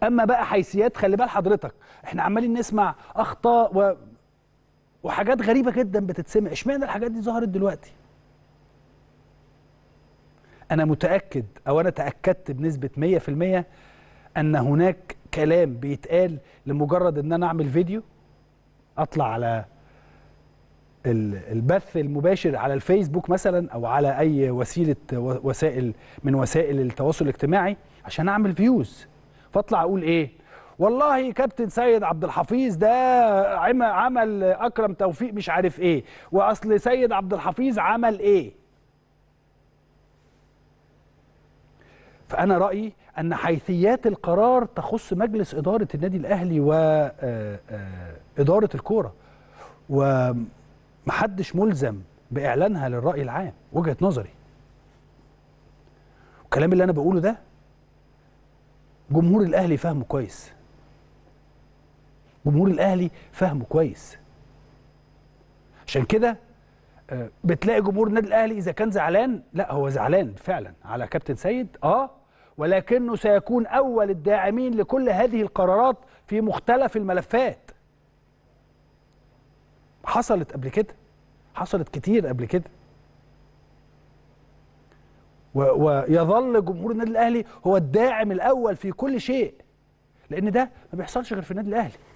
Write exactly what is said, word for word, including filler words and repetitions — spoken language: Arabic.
اما بقى حيثيات، خلي بال حضرتك احنا عمالين نسمع اخطاء و... وحاجات غريبه جدا بتتسمع. اشمعنى الحاجات دي ظهرت دلوقتي؟ انا متاكد او انا تاكدت بنسبه مية في المية ان هناك كلام بيتقال لمجرد ان انا اعمل فيديو اطلع على البث المباشر على الفيسبوك مثلا او على اي وسيله وسائل من وسائل التواصل الاجتماعي عشان اعمل فيوز، فاطلع اقول ايه؟ والله كابتن سيد عبد الحفيظ ده عمل اكرم توفيق مش عارف ايه، واصل سيد عبد الحفيظ عمل ايه. فانا رايي ان حيثيات القرار تخص مجلس اداره النادي الاهلي واداره الكوره، ومحدش ملزم باعلانها للراي العام. وجهه نظري الكلام اللي انا بقوله ده جمهور الاهلي فاهمه كويس، جمهور الاهلي فاهمه كويس. عشان كده بتلاقي جمهور النادي الاهلي اذا كان زعلان، لا هو زعلان فعلا على كابتن سيد اه ولكنه سيكون اول الداعمين لكل هذه القرارات في مختلف الملفات. حصلت قبل كده، حصلت كتير قبل كده، ويظل جمهور النادي الاهلي هو الداعم الاول في كل شيء، لان ده ما بيحصلش غير في النادي الاهلي.